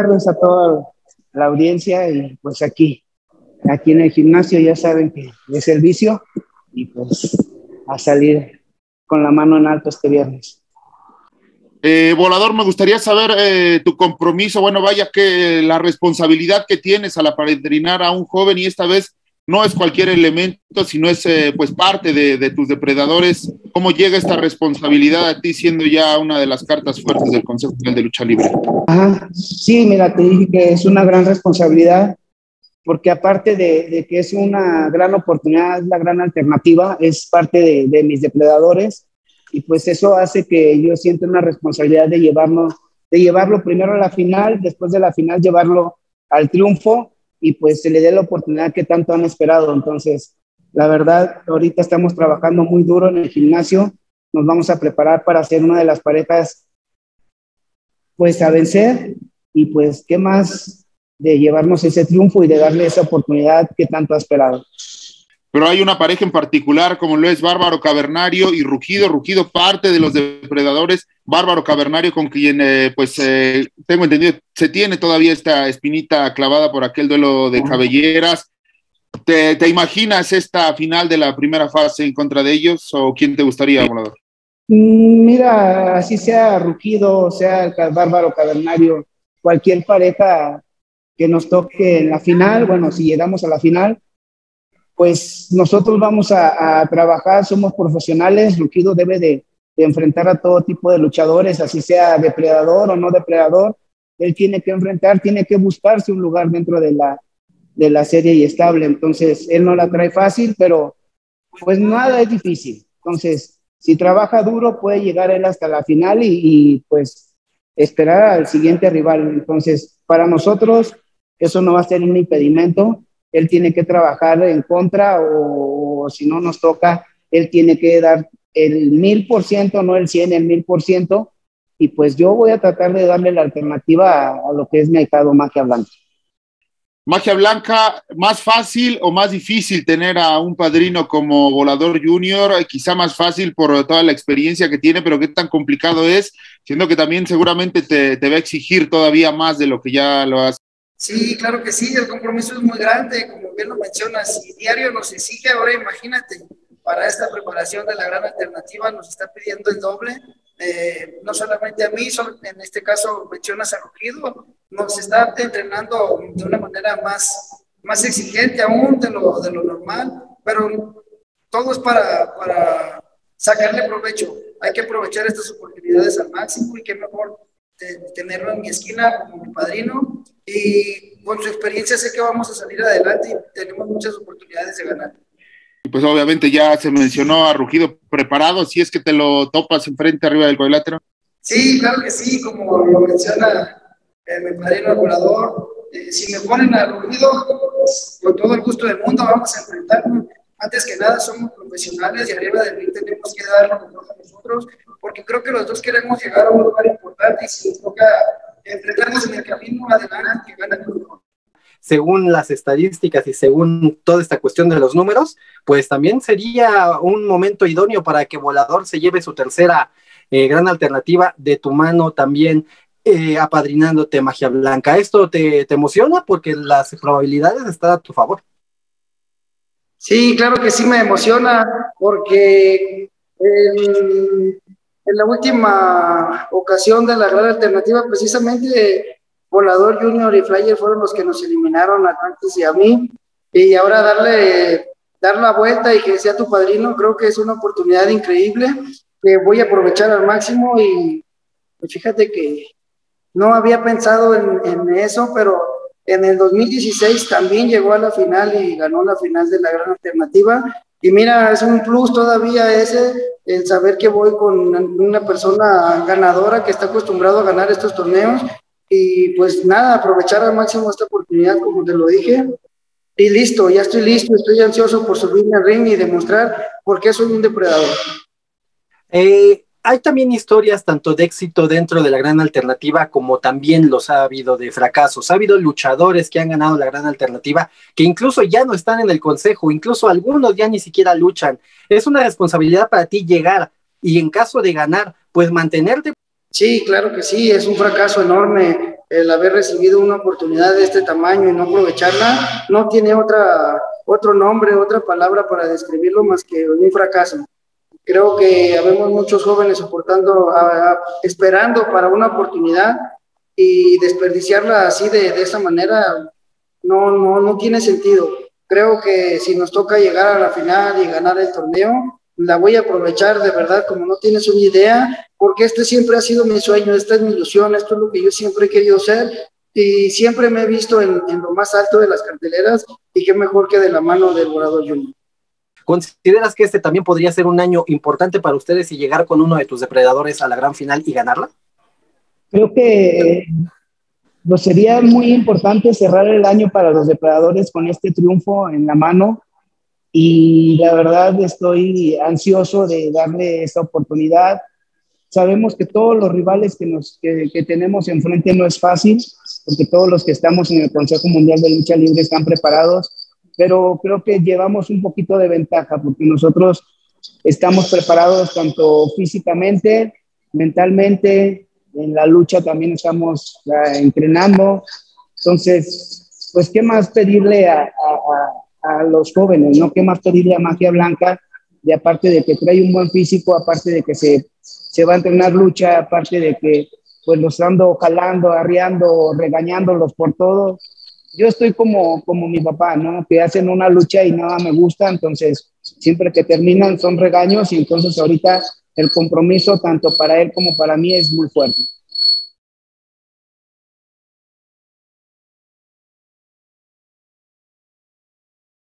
tardes a toda la audiencia y pues aquí en el gimnasio ya saben que es el vicio y pues a salir con la mano en alto este viernes. Volador, me gustaría saber tu compromiso, bueno, vaya que la responsabilidad que tienes al apadrinar a un joven y esta vez no es cualquier elemento, sino es pues parte de tus depredadores. ¿Cómo llega esta responsabilidad a ti siendo ya una de las cartas fuertes del Consejo Mundial de Lucha Libre? Ajá, sí, mira, te dije que es una gran responsabilidad porque aparte de que es una gran oportunidad, es la gran alternativa, es parte de mis depredadores y pues eso hace que yo sienta una responsabilidad de llevarlo primero a la final, después de la final llevarlo al triunfo y pues se le dé la oportunidad que tanto han esperado. Entonces, la verdad, ahorita estamos trabajando muy duro en el gimnasio, nos vamos a preparar para ser una de las parejas pues a vencer y pues qué más de llevarnos ese triunfo y de darle esa oportunidad que tanto ha esperado. Pero hay una pareja en particular como lo es Bárbaro Cavernario y Rugido. Rugido parte de los depredadores, Bárbaro Cavernario con quien tengo entendido se tiene todavía esta espinita clavada por aquel duelo de cabelleras. ¿Te imaginas esta final de la primera fase en contra de ellos o quién te gustaría, Volador? Mira, así sea Rugido, sea el Bárbaro Cavernario, cualquier pareja que nos toque en la final, bueno, si llegamos a la final, pues nosotros vamos a trabajar, somos profesionales, Rugido debe de enfrentar a todo tipo de luchadores, así sea depredador o no depredador, él tiene que enfrentar, tiene que buscarse un lugar dentro de la serie y estable, entonces él no la trae fácil, pero pues nada es difícil, entonces si trabaja duro puede llegar él hasta la final y pues esperar al siguiente rival, entonces para nosotros eso no va a ser un impedimento, él tiene que trabajar en contra o si no nos toca, él tiene que dar el 1000%, no el 100, el 1000%, y pues yo voy a tratar de darle la alternativa a lo que es mi ahijado Magia Blanca. Magia Blanca, ¿más fácil o más difícil tener a un padrino como Volador Junior? Quizá más fácil por toda la experiencia que tiene, pero qué tan complicado es, siendo que también seguramente te va a exigir todavía más de lo que ya lo has. Sí, claro que sí, el compromiso es muy grande, como bien lo mencionas, y diario nos exige, ahora imagínate, para esta preparación de la gran alternativa nos está pidiendo el doble, no solamente a mí, en este caso mencionas a Rugido, nos está entrenando de una manera más exigente aún de lo normal, pero todo es para sacarle provecho, hay que aprovechar estas oportunidades al máximo y qué mejor tenerlo en mi esquina como mi padrino y con su experiencia sé que vamos a salir adelante y tenemos muchas oportunidades de ganar. Y pues obviamente ya se mencionó a Rugido preparado, si es que te lo topas enfrente arriba del cuadrilátero. Sí, claro que sí, como lo menciona mi padrino el Volador, si me ponen a Rugido, pues, con todo el gusto del mundo vamos a enfrentarnos. Antes que nada somos profesionales y arriba del ring tenemos que dar lo mejor a nosotros, porque creo que los dos queremos llegar a un lugar importante y si nos toca enfrentarnos en el camino adelante, que gana el mejor. Según las estadísticas y según toda esta cuestión de los números, pues también sería un momento idóneo para que Volador se lleve su tercera gran alternativa de tu mano también apadrinándote Magia Blanca. ¿Esto te emociona? Porque las probabilidades están a tu favor. Sí, claro que sí me emociona, porque en la última ocasión de la gran alternativa, precisamente Volador Junior y Flyer fueron los que nos eliminaron a Atlantis y a mí, y ahora dar la vuelta y que sea tu padrino, creo que es una oportunidad increíble, que voy a aprovechar al máximo y pues fíjate que no había pensado en eso, pero en el 2016 también llegó a la final y ganó la final de la gran alternativa. Y mira, es un plus todavía ese, el saber que voy con una persona ganadora que está acostumbrado a ganar estos torneos. Y pues nada, aprovechar al máximo esta oportunidad, como te lo dije. Y listo, ya estoy listo, estoy ansioso por subirme al ring y demostrar por qué soy un depredador. Hay también historias tanto de éxito dentro de la gran alternativa como también los ha habido de fracasos. Ha habido luchadores que han ganado la gran alternativa que incluso ya no están en el consejo, incluso algunos ya ni siquiera luchan. Es una responsabilidad para ti llegar y en caso de ganar, pues mantenerte. Sí, claro que sí, es un fracaso enorme el haber recibido una oportunidad de este tamaño y no aprovecharla, no tiene otro nombre, otra palabra para describirlo más que un fracaso. Creo que habemos muchos jóvenes esperando para una oportunidad y desperdiciarla así de esa manera no tiene sentido. Creo que si nos toca llegar a la final y ganar el torneo, la voy a aprovechar de verdad como no tienes una idea, porque este siempre ha sido mi sueño, esta es mi ilusión, esto es lo que yo siempre he querido ser y siempre me he visto en lo más alto de las carteleras y qué mejor que de la mano del Volador Junior. ¿Consideras que este también podría ser un año importante para ustedes y llegar con uno de tus depredadores a la gran final y ganarla? Creo que pues sería muy importante cerrar el año para los depredadores con este triunfo en la mano y la verdad estoy ansioso de darle esta oportunidad. Sabemos que todos los rivales que tenemos enfrente no es fácil, porque todos los que estamos en el Consejo Mundial de Lucha Libre están preparados, pero creo que llevamos un poquito de ventaja, porque nosotros estamos preparados tanto físicamente, mentalmente, en la lucha también estamos entrenando. Entonces, pues, ¿qué más pedirle a los jóvenes, ¿no? ¿Qué más pedirle a Magia Blanca? Y aparte de que trae un buen físico, aparte de que se va a entrenar lucha, aparte de que pues los ando jalando, arreando, regañándolos por todo. Yo estoy como mi papá, ¿no? Que hacen una lucha y nada me gusta, entonces siempre que terminan son regaños y entonces ahorita el compromiso tanto para él como para mí es muy fuerte.